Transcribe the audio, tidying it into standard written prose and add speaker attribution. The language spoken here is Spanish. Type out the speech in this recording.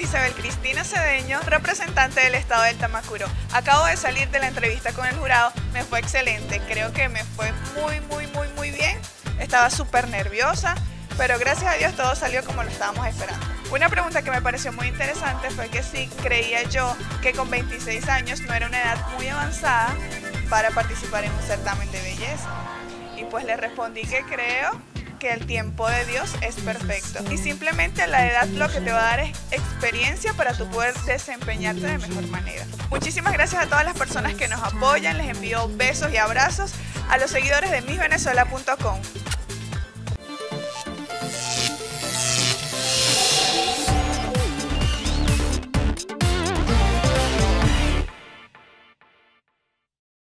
Speaker 1: Isabel Cristina Cedeño, representante del estado del Tamacuro. Acabo de salir de la entrevista con el jurado, me fue excelente, creo que me fue muy bien. Estaba súper nerviosa, pero gracias a Dios todo salió como lo estábamos esperando. Una pregunta que me pareció muy interesante fue que si creía yo que con 26 años no era una edad muy avanzada para participar en un certamen de belleza. Y pues le respondí que creo que el tiempo de Dios es perfecto y simplemente la edad lo que te va a dar es experiencia para tú poder desempeñarte de mejor manera. Muchísimas gracias a todas las personas que nos apoyan, les envío besos y abrazos a los seguidores de MissVenezuela.com.